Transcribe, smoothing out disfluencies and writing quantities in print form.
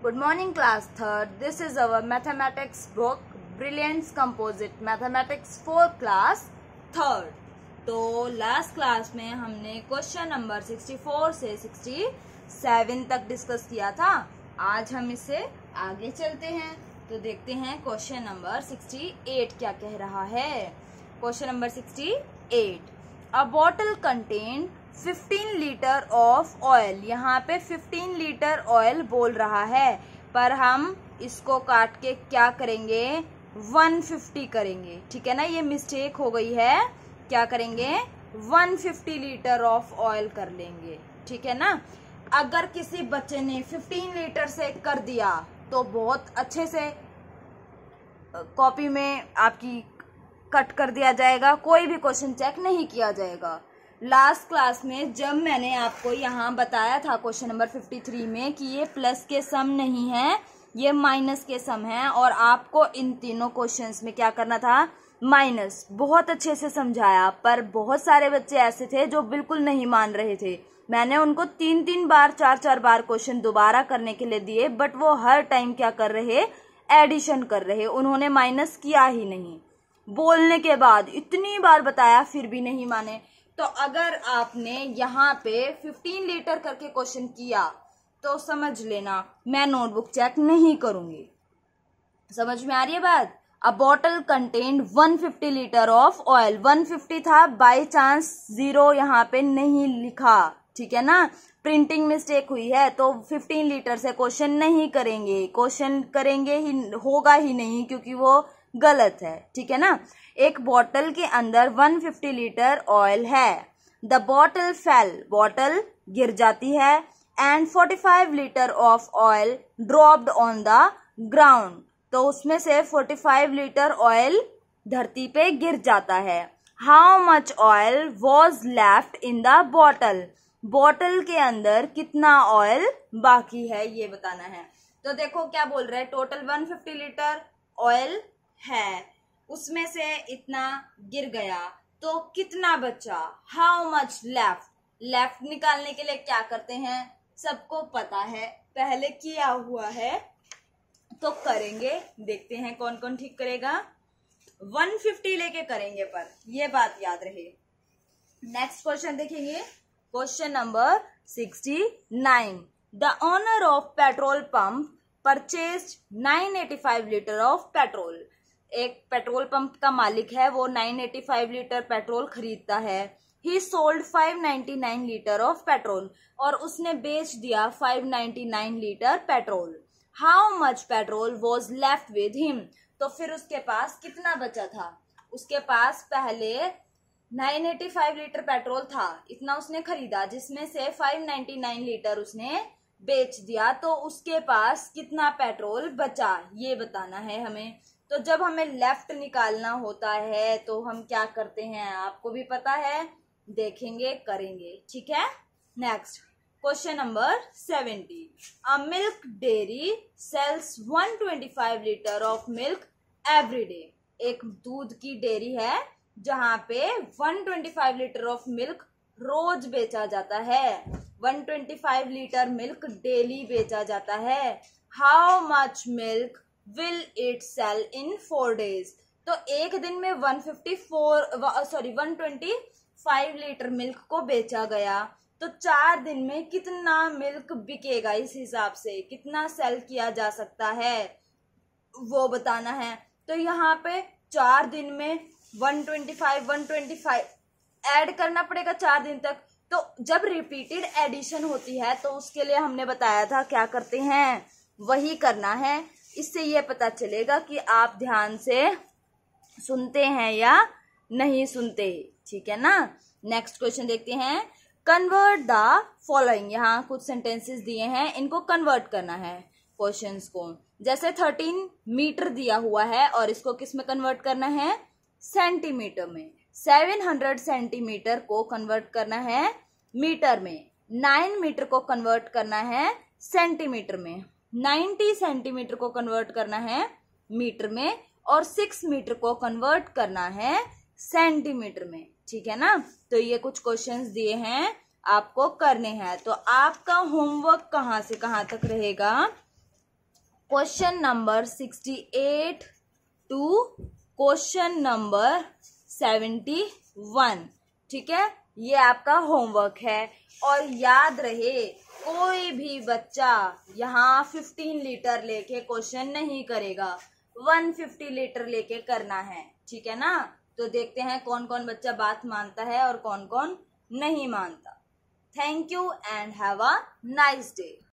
Good morning, class third. This is our mathematics book, Brilliance Composite Mathematics for class third. तो last class में हमने question number 64 से 67 तक discuss किया था. आज हम इससे आगे चलते हैं तो देखते हैं क्वेश्चन नंबर 68 क्या कह रहा है. Question number 68, a bottle contain 15 litre of oil. यहाँ पे 15 लीटर ऑयल बोल रहा है, पर हम इसको काट के क्या करेंगे, 150 करेंगे. ठीक है ना, ये मिस्टेक हो गई है. क्या करेंगे, 150 लीटर ऑफ ऑयल कर लेंगे. ठीक है ना. अगर किसी बच्चे ने 15 लीटर से कर दिया तो बहुत अच्छे से कॉपी में आपकी कट कर दिया जाएगा, कोई भी क्वेश्चन चेक नहीं किया जाएगा. लास्ट क्लास में जब मैंने आपको यहाँ बताया था क्वेश्चन नंबर 53 में कि ये प्लस के सम नहीं है, ये माइनस के सम है, और आपको इन तीनों क्वेश्चंस में क्या करना था, माइनस. बहुत अच्छे से समझाया, पर बहुत सारे बच्चे ऐसे थे जो बिल्कुल नहीं मान रहे थे. मैंने उनको 3-3 बार 4-4 बार क्वेश्चन दोबारा करने के लिए दिए, बट वो हर टाइम क्या कर रहे, एडिशन कर रहे. उन्होंने माइनस किया ही नहीं. बोलने के बाद इतनी बार बताया फिर भी नहीं माने. तो अगर आपने यहाँ पे 15 लीटर करके क्वेश्चन किया तो समझ लेना मैं नोटबुक चेक नहीं करूंगी. समझ में आ रही है बात. A bottle contained 150 litre of oil. 150 था, बाय चांस 0 यहाँ पे नहीं लिखा. ठीक है ना, प्रिंटिंग मिस्टेक हुई है, तो 15 लीटर से क्वेश्चन नहीं करेंगे. क्वेश्चन करेंगे ही होगा ही नहीं, क्योंकि वो गलत है. ठीक है ना. एक बॉटल के अंदर 150 लीटर ऑयल है. द बॉटल फेल, बॉटल गिर जाती है. And 45 litre of oil dropped on the ground. तो उसमें से 45 लीटर ऑयल धरती पे गिर जाता है. How much oil was left in the bottle. Bottle के अंदर कितना ऑयल बाकी है ये बताना है. तो देखो क्या बोल रहा है, टोटल 150 लीटर ऑयल है, उसमें से इतना गिर गया तो कितना बचा, हाउ मच लेफ्ट. लेफ्ट निकालने के लिए क्या करते हैं, सबको पता है, पहले किया हुआ है तो करेंगे. देखते हैं कौन कौन ठीक करेगा. 150 लेके करेंगे, पर ये बात याद रहे. नेक्स्ट क्वेश्चन देखेंगे, question number 69. The owner of petrol pump purchased 985 litre of petrol. एक पेट्रोल पंप का मालिक है, वो 985 लीटर पेट्रोल खरीदता है. He sold 599 litre of petrol. और उसने बेच दिया 599 litre petrol. How much petrol was left with him. तो फिर उसके पास कितना बचा था. उसके पास पहले 985 लीटर पेट्रोल था, इतना उसने खरीदा, जिसमें से 599 लीटर उसने बेच दिया. तो उसके पास कितना पेट्रोल बचा ये बताना है हमें. तो जब हमें लेफ्ट निकालना होता है तो हम क्या करते हैं, आपको भी पता है, देखेंगे करेंगे. ठीक है. Next question number 70. A milk dairy sells 125 litre of milk every day. एक दूध की डेयरी है जहां पे 125 लीटर ऑफ मिल्क रोज बेचा जाता है. 125 लीटर मिल्क डेली बेचा जाता है. How much milk will it sell in 4 days. तो एक दिन में 125 लीटर मिल्क को बेचा गया, तो 4 दिन में कितना मिल्क बिकेगा, इस हिसाब से कितना सेल किया जा सकता है वो बताना है. तो यहाँ पे 4 दिन में 125 ऐड करना पड़ेगा 4 दिन तक. तो जब रिपीटेड एडिशन होती है तो उसके लिए हमने बताया था क्या करते हैं, वही करना है. इससे ये पता चलेगा कि आप ध्यान से सुनते हैं या नहीं सुनते. ठीक है ना. नेक्स्ट क्वेश्चन देखते हैं. Convert the following. यहाँ कुछ सेंटेंसेस दिए हैं, इनको कन्वर्ट करना है क्वेश्चंस को. जैसे 13 मीटर दिया हुआ है और इसको किस में कन्वर्ट करना है, सेंटीमीटर में. 700 सेंटीमीटर को कन्वर्ट करना है मीटर में. 9 मीटर को कन्वर्ट करना है सेंटीमीटर में. 90 सेंटीमीटर को कन्वर्ट करना है मीटर में, और 6 मीटर को कन्वर्ट करना है सेंटीमीटर में. ठीक है ना. तो ये कुछ क्वेश्चंस दिए हैं, आपको करने हैं. तो आपका होमवर्क कहाँ से कहाँ तक रहेगा, question number 68 to question number 71। ठीक है, ये आपका होमवर्क है। और याद रहे, कोई भी बच्चा यहाँ 15 लीटर लेके क्वेश्चन नहीं करेगा, 150 लीटर लेके करना है। ठीक है ना? तो देखते हैं कौन कौन बच्चा बात मानता है और कौन कौन नहीं मानता। Thank you and have a nice day.